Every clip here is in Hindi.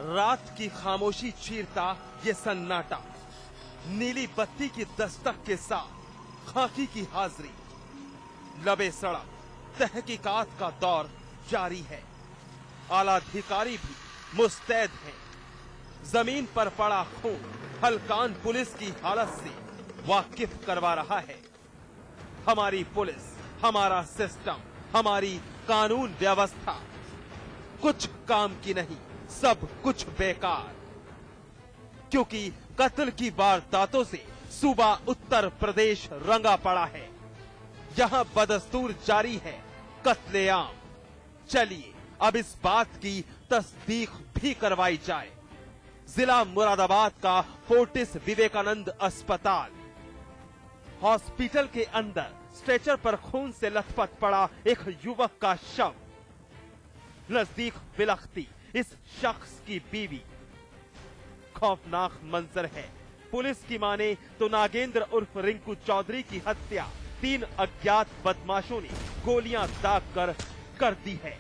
रात की खामोशी चीरता ये सन्नाटा, नीली बत्ती की दस्तक के साथ खाकी की हाजिरी, लबे सड़क तहकीकात का दौर जारी है। आलाधिकारी भी मुस्तैद हैं। जमीन पर पड़ा खून हलकान पुलिस की हालत से वाकिफ करवा रहा है। हमारी पुलिस, हमारा सिस्टम, हमारी कानून व्यवस्था कुछ काम की नहीं, सब कुछ बेकार। क्योंकि कत्ल की वारदातों से सूबा उत्तर प्रदेश रंगा पड़ा है। यहां बदस्तूर जारी है कत्लेआम। चलिए अब इस बात की तस्दीक भी करवाई जाए। जिला मुरादाबाद का फोर्टिस विवेकानंद अस्पताल, हॉस्पिटल के अंदर स्ट्रेचर पर खून से लथपथ पड़ा एक युवक का शव। नजदीक बिलखती इस शख्स की बीवी। खौफनाक मंजर है। पुलिस की माने तो नागेंद्र उर्फ रिंकू चौधरी की हत्या 3 अज्ञात बदमाशों ने गोलियां दागकर कर दी है।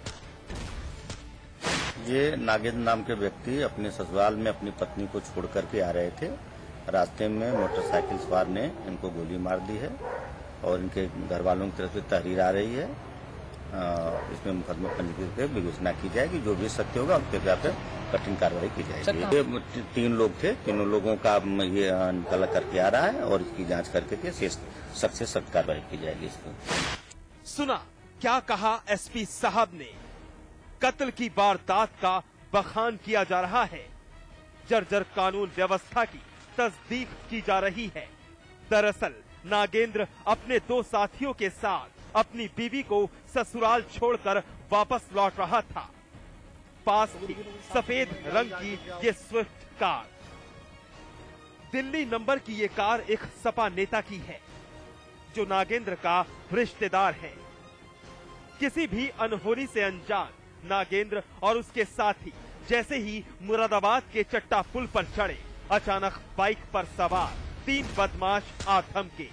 ये नागेंद्र नाम के व्यक्ति अपने ससुराल में अपनी पत्नी को छोड़ करके आ रहे थे। रास्ते में मोटरसाइकिल सवार ने इनको गोली मार दी है और इनके घर वालों की तरफ से तहरीर आ रही है। इसमें मुकदमा पंजीकृत कर विवेचना की जाएगी। जो भी सत्य होगा उसके खिलाफ कठिन कार्रवाई की जाएगी। ये 3 लोग थे, तीनों लोगों का ये निकाला करके आ रहा है और इसकी जांच करके सख्त से सख्त कार्रवाई की जाएगी। इसको सुना क्या कहा एसपी साहब ने? कत्ल की वारदात का बखान किया जा रहा है। जर्जर कानून व्यवस्था की तस्दीक की जा रही है। दरअसल नागेंद्र अपने 2 साथियों के साथ अपनी बीवी को ससुराल छोड़कर वापस लौट रहा था। पास थी सफेद रंग की ये स्विफ्ट कार। दिल्ली नंबर की ये कार एक सपा नेता की है जो नागेंद्र का रिश्तेदार है। किसी भी अनहोनी से अनजान नागेंद्र और उसके साथी जैसे ही मुरादाबाद के चट्टा पुल पर चढ़े, अचानक बाइक पर सवार 3 बदमाश आ धमके।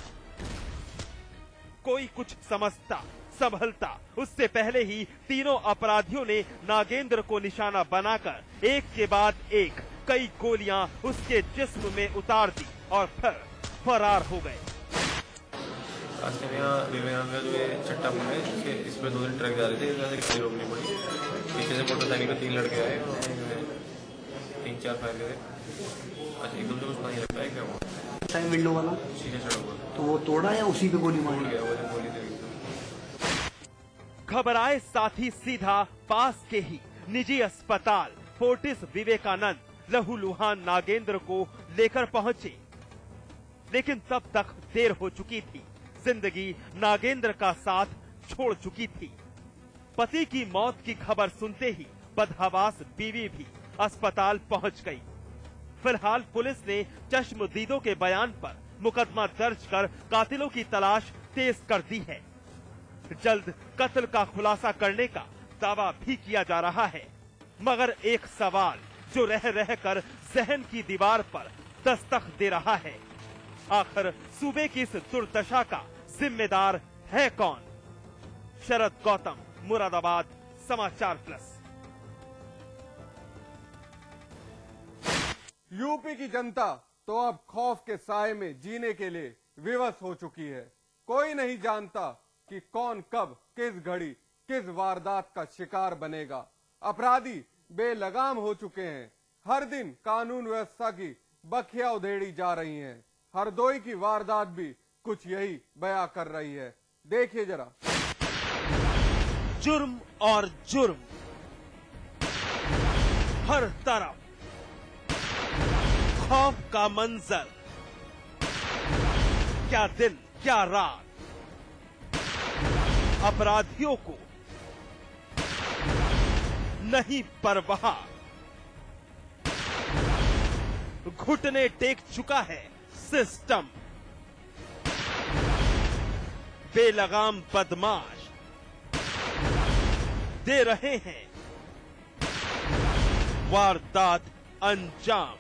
कोई कुछ समझता संभलता उससे पहले ही तीनों अपराधियों ने नागेंद्र को निशाना बनाकर एक के बाद एक कई गोलियां उसके जिस्म में उतार दी और फिर फरार हो गए। रास्ते में यहाँ विवेकानंद जो ये चट्टा पुल है, इसमें 2 ट्रक जा रहे थे, गाड़ी रोकनी पड़ी। पीछे से मोटरसाइकिल पे 3 लड़के आए, 3-4 फायर करे। अच्छा, एकदम से कुछ नहीं लगता है क्या वो टाइम विंडो वाला शीशे चढ़ा हुआ, तो वो तोड़ा या उसी पे गोली मारी? गया वो गोली दे। घबराए साथी सीधा पास के ही निजी अस्पताल फोर्टिस विवेकानंद लहूलुहान नागेंद्र को लेकर पहुंचे, लेकिन तब तक देर हो चुकी थी। जिंदगी नागेंद्र का साथ छोड़ चुकी थी। पति की मौत की खबर सुनते ही बदहवास बीवी भी अस्पताल पहुंच गई। फिलहाल पुलिस ने चश्मदीदों के बयान पर मुकदमा दर्ज कर कातिलों की तलाश तेज कर दी है। जल्द कत्ल का खुलासा करने का दावा भी किया जा रहा है, मगर एक सवाल जो रह रहकर जहन की दीवार पर दस्तक दे रहा है, आखिर सूबे की इस दुर्दशा का जिम्मेदार है कौन? शरद गौतम, मुरादाबाद, समाचार प्लस। यूपी की जनता तो अब खौफ के साए में जीने के लिए विवश हो चुकी है। कोई नहीं जानता कि कौन कब किस घड़ी किस वारदात का शिकार बनेगा। अपराधी बेलगाम हो चुके हैं। हर दिन कानून व्यवस्था की बखिया उधेड़ी जा रही हैं। हरदोई की वारदात भी कुछ यही बयां कर रही है। देखिए जरा। जुर्म और जुर्म हर तरफ, खौफ का मंजर, क्या दिन क्या रात। अपराधियों को नहीं परवाह। घुटने टेक चुका है सिस्टम। बेलगाम बदमाश दे रहे हैं वारदात अंजाम।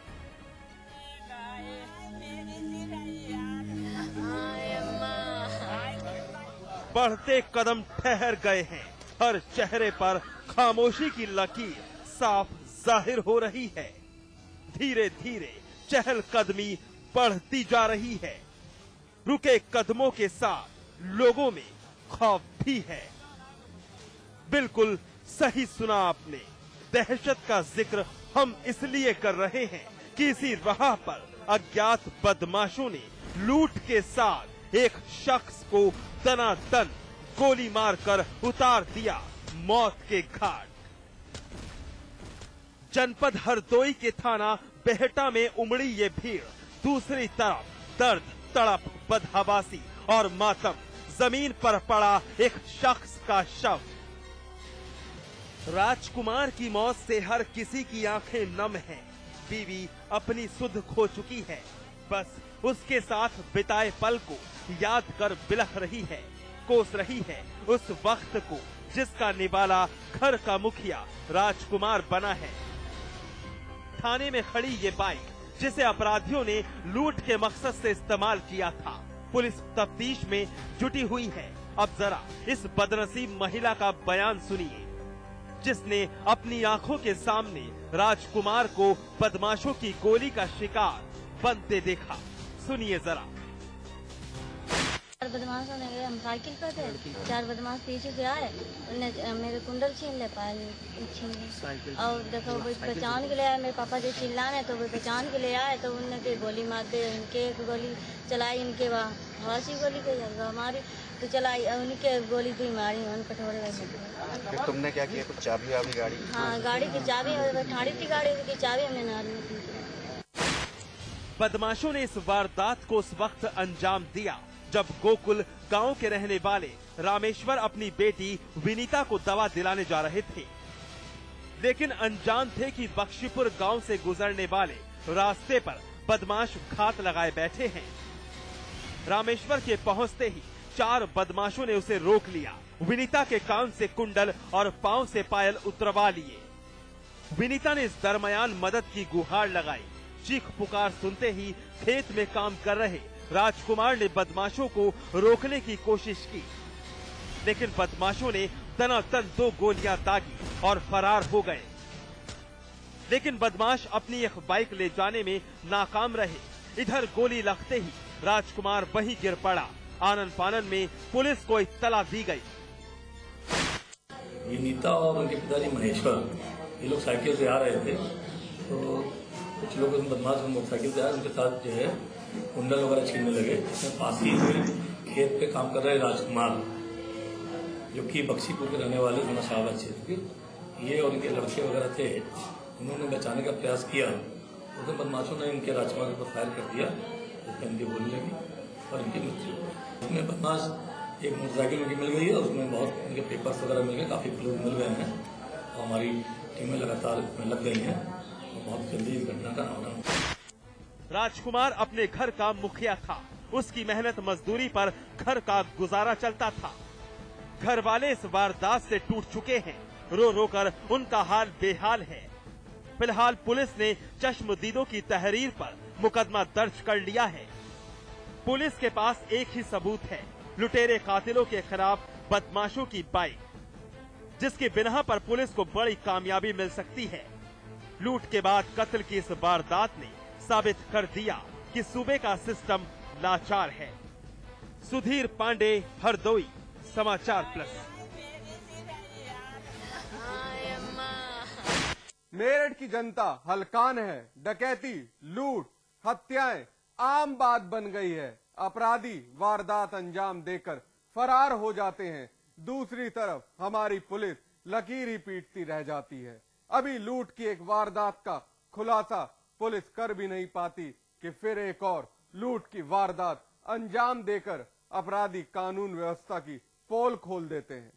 बढ़ते कदम ठहर गए हैं। हर चेहरे पर खामोशी की लकीर साफ जाहिर हो रही है। धीरे धीरे चहलकदमी बढ़ती जा रही है। रुके कदमों के साथ लोगों में खौफ भी है। बिल्कुल सही सुना आपने। दहशत का जिक्र हम इसलिए कर रहे हैं कि इसी राह पर अज्ञात बदमाशों ने लूट के साथ एक शख्स को दनादन गोली मारकर उतार दिया मौत के घाट। जनपद हरदोई के थाना बेहटा में उमड़ी ये भीड़। दूसरी तरफ दर्द, तड़प, बदहवासी और मातम। जमीन पर पड़ा एक शख्स का शव। राजकुमार की मौत से हर किसी की आंखें नम हैं। बीवी अपनी सुध खो चुकी है। बस उसके साथ बिताए पल को याद कर बिलख रही है, कोस रही है उस वक्त को जिसका निवाला घर का मुखिया राजकुमार बना है। थाने में खड़ी ये बाइक जिसे अपराधियों ने लूट के मकसद से इस्तेमाल किया था, पुलिस तफ्तीश में जुटी हुई है। अब जरा इस बदनसीब महिला का बयान सुनिए, जिसने अपनी आंखों के सामने राजकुमार को बदमाशों की गोली का शिकार बनते देखा। सुनिए जरा। 4 बदमाशों ने गए, हम साइकिल पर थे, 4 बदमाश पीछे से आए, उन्हें मेरे कुंडल छीन ले, पायल छीन ले, और देखो वो पहचान के ले आए। मेरे पापा जो चिल्लाने तो वो पहचान के ले आए, तो उन्होंने गोली मार दे। इनके एक गोली चलाई, इनके वहाँ हवासी गोली के हमारी तो चलाई, उनके गोली भी मारी, उन कटोरे में। तुमने क्या किया? कुछ चाबी वाबी गाड़ी? हाँ, गाड़ी की चाबी ठाड़ी थी, गाड़ी की चाबी हमने नाल में थी। बदमाशों ने इस वारदात को उस वक्त अंजाम दिया जब गोकुल गांव के रहने वाले रामेश्वर अपनी बेटी विनीता को दवा दिलाने जा रहे थे, लेकिन अनजान थे कि बख्शीपुर गांव से गुजरने वाले रास्ते पर बदमाश घात लगाए बैठे हैं। रामेश्वर के पहुंचते ही 4 बदमाशों ने उसे रोक लिया। विनीता के कान से कुंडल और पांव से पायल उतरवा लिए। विनीता ने इस दरमियान मदद की गुहार लगाई। चीख पुकार सुनते ही खेत में काम कर रहे राजकुमार ने बदमाशों को रोकने की कोशिश की, लेकिन बदमाशों ने दनादन 2 गोलियां दागी और फरार हो गए। लेकिन बदमाश अपनी एक बाइक ले जाने में नाकाम रहे। इधर गोली लगते ही राजकुमार वहीं गिर पड़ा। आनन फानन में पुलिस को इत्तला दी गई। विनीता और उनके पिताजी महेश्वर ये लोग साइकिल से आ रहे थे, तो कुछ लोग बदमाश मोटरसाइकिल से आए, उनके साथ जो है कुंडल वगैरह छीनने लगे। इसमें पास ही में खेत पे काम कर रहे राजकुमार, जो कि बख्शीपुर के रहने वाले थाना शाहबाद क्षेत्र के, ये और इनके लड़के वगैरह थे। उन्होंने बचाने का प्रयास किया, उधर बदमाशों ने इनके राजकुमार पर फायर कर दिया, उसमें इनकी गोली लगी और इनकी मृत्यु हो गई। इसमें बदमाश एक मोटरसाइकिल उनकी मिल गई है, उसमें बहुत इनके पेपर्स वगैरह मिल गए, काफी क्लू मिल गए हैं और हमारी टीमें लगातार इसमें लग गई हैं और बहुत जल्दी इस घटना का समाधान। राजकुमार अपने घर का मुखिया था। उसकी मेहनत मजदूरी पर घर का गुजारा चलता था। घर वाले इस वारदात से टूट चुके हैं। रो रो कर उनका हाल बेहाल है। फिलहाल पुलिस ने चश्मदीदों की तहरीर पर मुकदमा दर्ज कर लिया है। पुलिस के पास एक ही सबूत है, लुटेरे कातिलों के खिलाफ बदमाशों की बाइक, जिसकी बिना पर पुलिस को बड़ी कामयाबी मिल सकती है। लूट के बाद कत्ल की इस वारदात ने साबित कर दिया कि सूबे का सिस्टम लाचार है। सुधीर पांडे, हरदोई, समाचार प्लस। मेरठ की जनता हलकान है। डकैती, लूट, हत्याएं आम बात बन गई है। अपराधी वारदात अंजाम देकर फरार हो जाते हैं। दूसरी तरफ हमारी पुलिस लकीर ही पीटती रह जाती है। अभी लूट की एक वारदात का खुलासा पुलिस कर भी नहीं पाती कि फिर एक और लूट की वारदात अंजाम देकर अपराधी कानून व्यवस्था की पोल खोल देते हैं।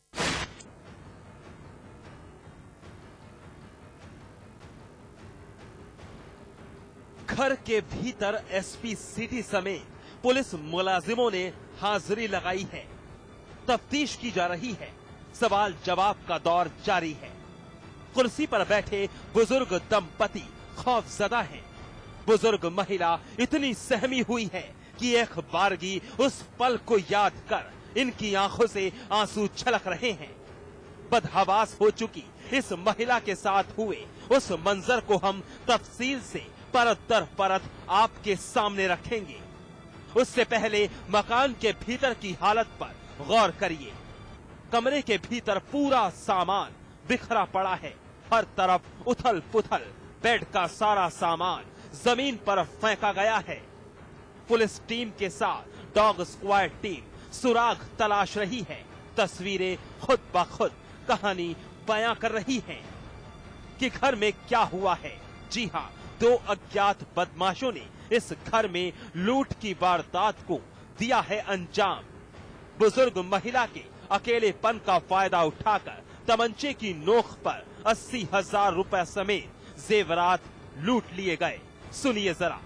घर के भीतर एसपी सिटी समेत पुलिस मुलाजिमों ने हाजिरी लगाई है। तफ्तीश की जा रही है। सवाल जवाब का दौर जारी है। कुर्सी पर बैठे बुजुर्ग दंपति खौफजदा हैं। बुजुर्ग महिला इतनी सहमी हुई है कि एक बारगी उस पल को याद कर इनकी आंखों से आंसू छलक रहे हैं। बदहवास हो चुकी इस महिला के साथ हुए उस मंजर को हम तफसील से परत दर परत आपके सामने रखेंगे। उससे पहले मकान के भीतर की हालत पर गौर करिए। कमरे के भीतर पूरा सामान बिखरा पड़ा है। हर तरफ उथल पुथल, बेड का सारा सामान जमीन पर फेंका गया है। पुलिस टीम के साथ डॉग स्क्वाड टीम सुराग तलाश रही है। तस्वीरें खुद ब खुद कहानी बयां कर रही हैं कि घर में क्या हुआ है। जी हां, 2 अज्ञात बदमाशों ने इस घर में लूट की वारदात को दिया है अंजाम। बुजुर्ग महिला के अकेलेपन का फायदा उठाकर तमंचे की नोक पर 80,000 रुपए समेत जेवरात लूट लिए गए। सुनिए जरा।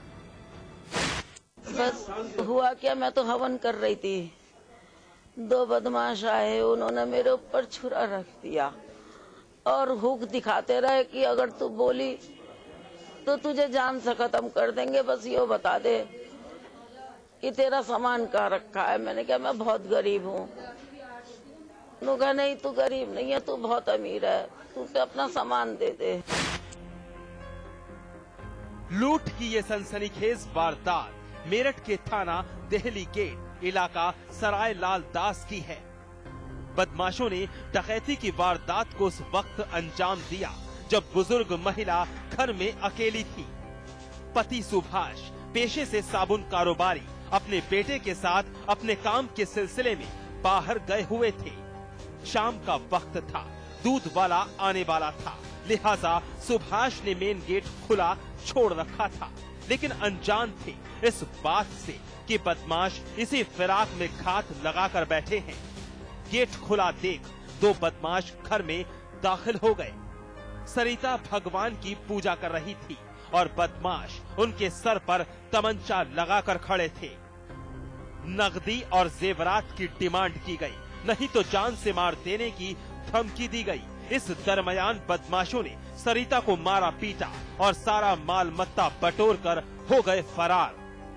बस हुआ क्या, मैं तो हवन कर रही थी, 2 बदमाश आए, उन्होंने मेरे ऊपर छुरा रख दिया और हुक दिखाते रहे कि अगर तू बोली तो तुझे जान से खत्म कर देंगे, बस ये बता दे कि तेरा सामान कहाँ रखा है। मैंने कहा मैं बहुत गरीब हूँ। उन्होंने कहा नहीं, तू गरीब नहीं है, तू बहुत अमीर है, तू अपना सामान दे दे। लूट की ये सनसनीखेज वारदात मेरठ के थाना देहली गेट इलाका सराय लाल दास की है। बदमाशों ने डकैती की वारदात को उस वक्त अंजाम दिया जब बुजुर्ग महिला घर में अकेली थी। पति सुभाष पेशे से साबुन कारोबारी अपने बेटे के साथ अपने काम के सिलसिले में बाहर गए हुए थे। शाम का वक्त था, दूध वाला आने वाला था, लिहाजा सुभाष ने मेन गेट खुला छोड़ रखा था, लेकिन अनजान थे इस बात से कि बदमाश इसी फिराक में घात लगाकर बैठे हैं। गेट खुला देख 2 बदमाश घर में दाखिल हो गए। सरिता भगवान की पूजा कर रही थी और बदमाश उनके सर पर तमंचा लगाकर खड़े थे। नगदी और जेवरात की डिमांड की गई, नहीं तो जान से मार देने की धमकी दी गई। इस दरमियान बदमाशों ने सरिता को मारा पीटा और सारा माल मत्ता बटोर कर हो गए फरार।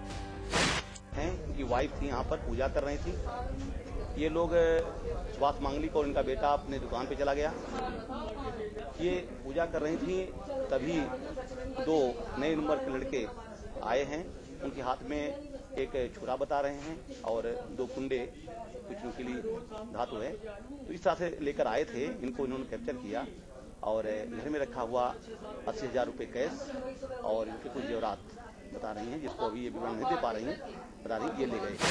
इनकी वाइफ थी, यहाँ पर पूजा कर रही थी। ये लोग सुभाष मांगलिक और इनका बेटा अपने दुकान पे चला गया। ये पूजा कर रही थी, तभी 2 नए नंबर के लड़के आए हैं। उनके हाथ में एक छुरा बता रहे हैं और 2 कुंडे कुछ नुकीली धातु है, तो इस तरह से लेकर आए थे। इनको इन्होंने कैप्चर किया और घर में रखा हुआ 80,000 रुपये कैश और इनके कुछ जेवरात बता रही हैं, जिसको अभी ये विवरण नहीं दे पा रही हैं, बता रही ये ले गए।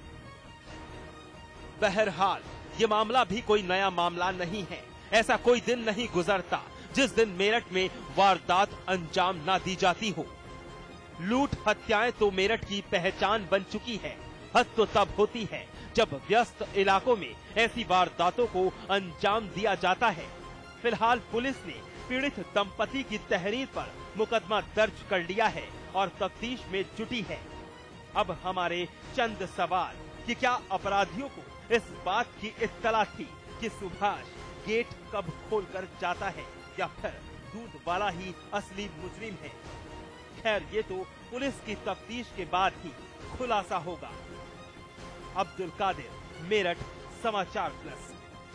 बहरहाल ये मामला भी कोई नया मामला नहीं है। ऐसा कोई दिन नहीं गुजरता जिस दिन मेरठ में वारदात अंजाम ना दी जाती हो। लूट हत्याएं तो मेरठ की पहचान बन चुकी है। हद तो तब होती है जब व्यस्त इलाकों में ऐसी वारदातों को अंजाम दिया जाता है। फिलहाल पुलिस ने पीड़ित दंपति की तहरीर पर मुकदमा दर्ज कर लिया है और तफ्तीश में जुटी है। अब हमारे चंद सवाल कि क्या अपराधियों को इस बात की इत्तला थी कि सुभाष गेट कब खोलकर जाता है या फिर दूध वाला ही असली मुजरिम है। खैर ये तो पुलिस की तफ्तीश के बाद ही खुलासा होगा। अब्दुल कादिर, मेरठ, समाचार प्लस।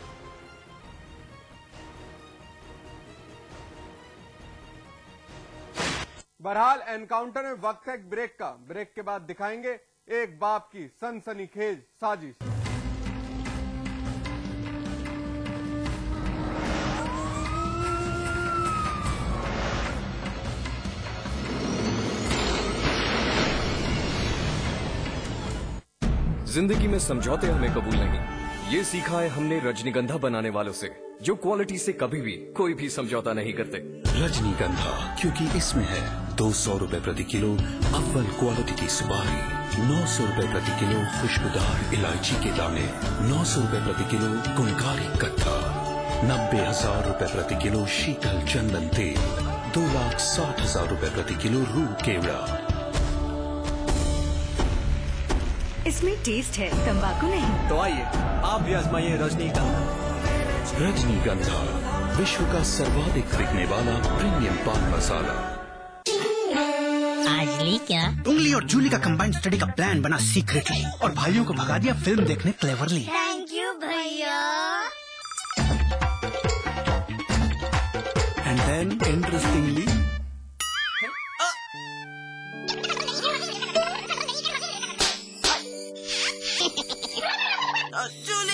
बहरहाल एनकाउंटर में वक्त है एक ब्रेक का। ब्रेक के बाद दिखाएंगे एक बाप की सनसनीखेज साजिश। जिंदगी में समझौते हमें कबूल नहीं, ये सीखा है हमने रजनीगंधा बनाने वालों से, जो क्वालिटी से कभी भी कोई भी समझौता नहीं करते। रजनीगंधा, क्योंकि इसमें है 200 रुपए प्रति किलो अव्वल क्वालिटी की सुपारी, 900 रुपए प्रति किलो खुशबूदार इलायची के दाने, 900 रुपए प्रति किलो गुणकारी कत्था, 90,000 रुपए प्रति किलो शीतल चंदन तेल, 2,60,000 रुपए प्रति किलो रूह केवड़ा। इसमें टेस्ट है, तंबाकू नहीं। तो आइए आप भी आजमाइए रजनीगंधा। रजनीगंधा, विश्व का सर्वाधिक बिकने वाला प्रीमियम पान मसाला। आज ली क्या? उंगली और जूली का कंबाइंड स्टडी का प्लान बना सीक्रेटली और भाइयों को भगा दिया फिल्म देखने क्लेवरली। थैंक यू भैया। And then, interestingly, Jully